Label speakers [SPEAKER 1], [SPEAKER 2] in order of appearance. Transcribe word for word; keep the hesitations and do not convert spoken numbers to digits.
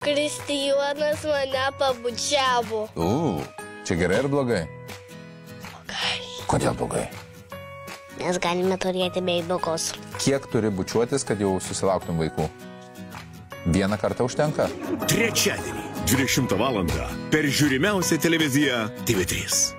[SPEAKER 1] Kristijonas mane pabučiavo.
[SPEAKER 2] U, čia gerai ar blogai?
[SPEAKER 1] Blogai.
[SPEAKER 2] Kodėl blogai?
[SPEAKER 1] Nes galime turėti beidukus.
[SPEAKER 2] Kiek turi bučiuotis, kad jau susilauktum vaikų? Vieną kartą užtenka?
[SPEAKER 3] Trečiadienį, dvidešimtą valandą per žiūrimiausią televiziją T V trys.